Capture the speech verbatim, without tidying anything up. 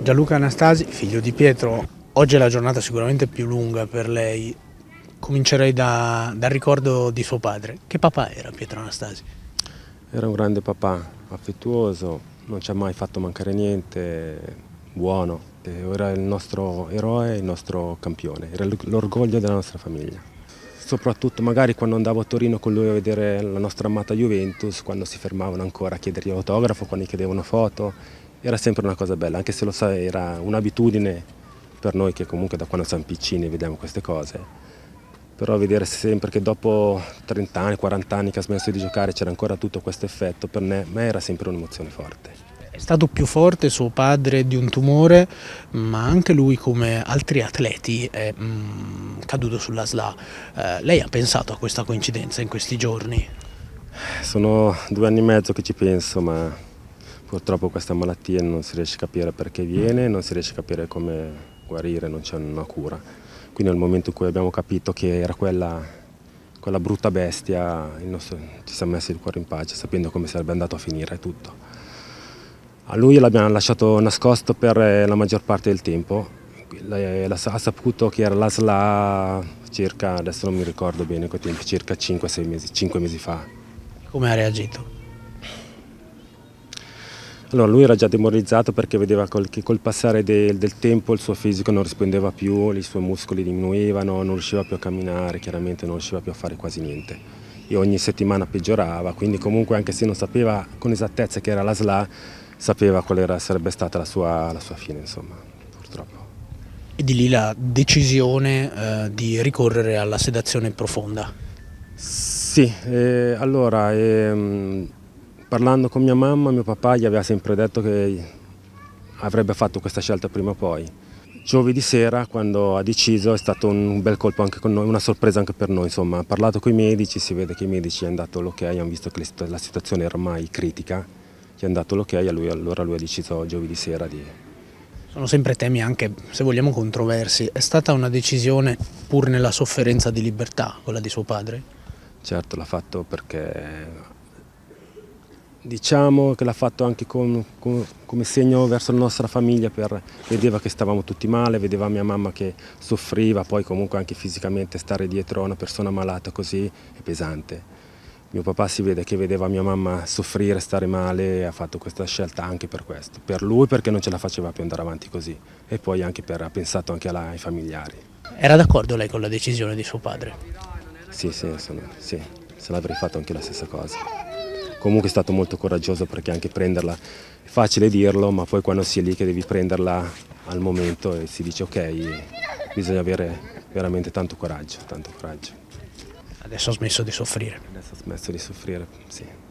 Gianluca Anastasi, figlio di Pietro, oggi è la giornata sicuramente più lunga per lei. Comincerei da, dal ricordo di suo padre. Che papà era Pietro Anastasi? Era un grande papà, affettuoso, non ci ha mai fatto mancare niente, buono. Era il nostro eroe, il nostro campione, era l'orgoglio della nostra famiglia. Soprattutto magari quando andavo a Torino con lui a vedere la nostra amata Juventus, quando si fermavano ancora a chiedergli autografo, quando gli chiedevano foto, era sempre una cosa bella, anche se lo sa, era un'abitudine per noi che comunque da quando siamo piccini vediamo queste cose. Però vedere sempre che dopo trenta anni, quaranta anni che ha smesso di giocare c'era ancora tutto questo effetto, per me, me era sempre un'emozione forte. È stato più forte suo padre di un tumore, ma anche lui, come altri atleti, è mm, caduto sulla S L A. Eh, lei ha pensato a questa coincidenza in questi giorni? Sono due anni e mezzo che ci penso, ma purtroppo questa malattia non si riesce a capire perché viene, non si riesce a capire come guarire, non c'è una cura. Quindi nel momento in cui abbiamo capito che era quella, quella brutta bestia, il nostro, ci siamo messi il cuore in pace, sapendo come sarebbe andato a finire tutto. A lui l'abbiamo lasciato nascosto per la maggior parte del tempo. Ha saputo che era la S L A circa, adesso non mi ricordo bene quei tempi, circa cinque sei mesi, cinque mesi fa. Come ha reagito? Allora, lui era già demoralizzato perché vedeva che col passare del, del tempo il suo fisico non rispondeva più, i suoi muscoli diminuivano, non riusciva più a camminare, chiaramente non riusciva più a fare quasi niente. E ogni settimana peggiorava, quindi comunque anche se non sapeva con esattezza che era la S L A, sapeva qual era, sarebbe stata la sua, la sua fine, insomma, purtroppo. E di lì la decisione eh, di ricorrere alla sedazione profonda? Sì, eh, allora, eh, parlando con mia mamma, mio papà gli aveva sempre detto che avrebbe fatto questa scelta prima o poi. Giovedì sera, quando ha deciso, è stato un bel colpo anche con noi, una sorpresa anche per noi, insomma, ha parlato con i medici, si vede che i medici hanno dato l'ok, hanno visto che la situazione era ormai critica, gli hanno dato l'ok e lui, allora lui ha deciso giovedì sera di... Sono sempre temi anche, se vogliamo, controversi. È stata una decisione pur nella sofferenza di libertà, quella di suo padre? Certo, l'ha fatto perché diciamo che l'ha fatto anche con, con, come segno verso la nostra famiglia, per, vedeva che stavamo tutti male, vedeva mia mamma che soffriva, poi comunque anche fisicamente stare dietro a una persona malata così è pesante. Mio papà si vede che vedeva mia mamma soffrire, stare male e ha fatto questa scelta anche per questo. Per lui perché non ce la faceva più andare avanti così e poi anche per, ha pensato anche alla, ai familiari. Era d'accordo lei con la decisione di suo padre? Sì, sì, sono, sì, se l'avrei fatto anche la stessa cosa. Comunque è stato molto coraggioso perché anche prenderla, è facile dirlo, ma poi quando si è lì che devi prenderla al momento e si dice ok, bisogna avere veramente tanto coraggio, tanto coraggio. Adesso ha smesso di soffrire. Adesso ha smesso di soffrire, sì.